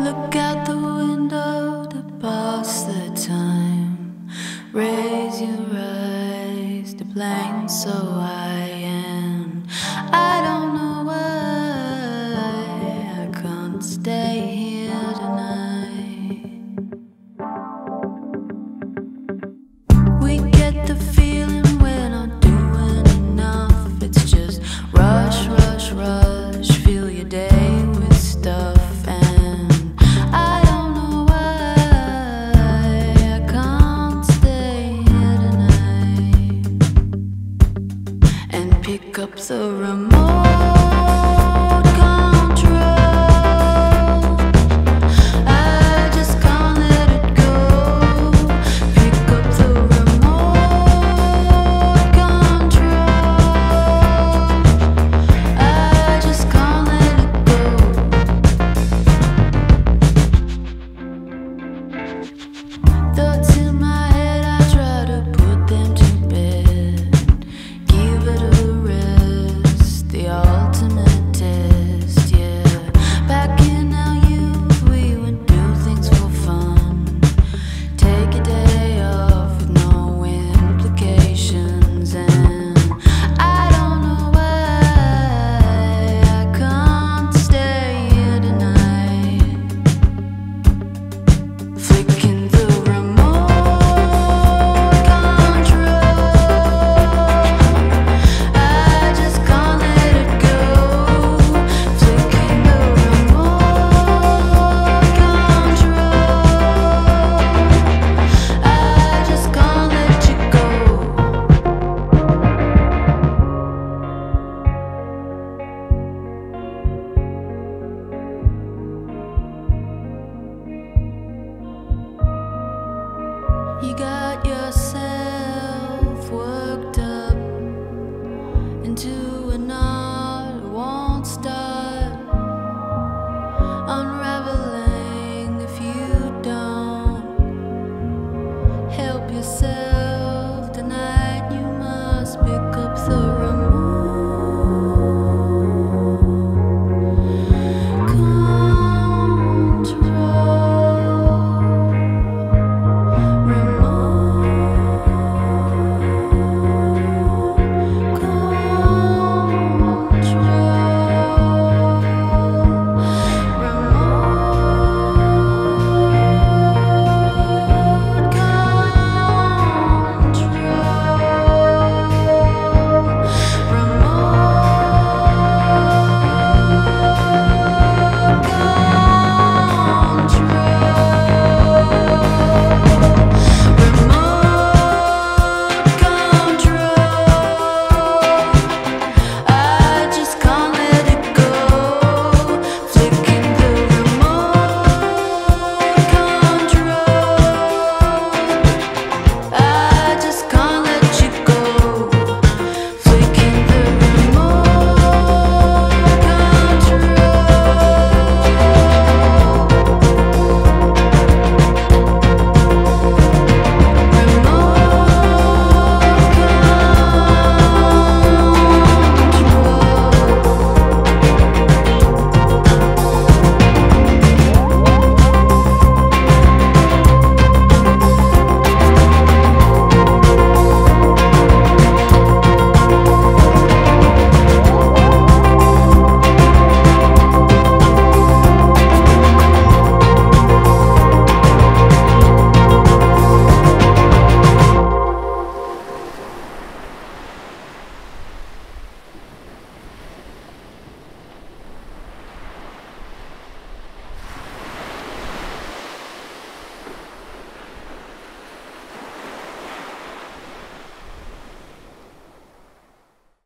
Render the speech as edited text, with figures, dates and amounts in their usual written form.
Look out the window to pass the time. Raise your eyes, the plane's so high, and I don't know why I can't stay here tonight. We get the feeling we're not doing enough. It's just rush, rush, rush. Fill your day with stuff. Pick up the remote control. I just can't let it go. Pick up the remote control. I just can't let it go. Thoughts in my head, I try to put them to bed. Give it a the ultimate test, yeah. Back in our youth, we would do things for fun. Take a day off with no implications, and I don't know why I can't stay here tonight. Flicking the remote control. I just can't let it go. Flicking the remote control. I just can't let you go. You got yourself worked up into